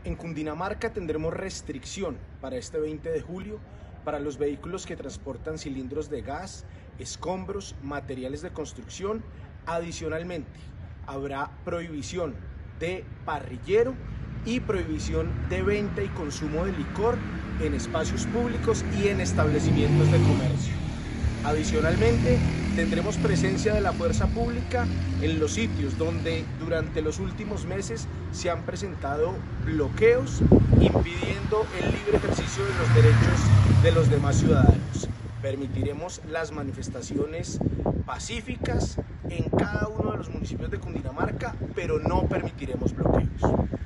En Cundinamarca tendremos restricción para este 20 de julio para los vehículos que transportan cilindros de gas, escombros, materiales de construcción. Adicionalmente, habrá prohibición de parrillero y prohibición de venta y consumo de licor en espacios públicos y en establecimientos de comercio. Adicionalmente, tendremos presencia de la fuerza pública en los sitios donde durante los últimos meses se han presentado bloqueos impidiendo el libre ejercicio de los derechos de los demás ciudadanos. Permitiremos las manifestaciones pacíficas en cada uno de los municipios de Cundinamarca, pero no permitiremos bloqueos.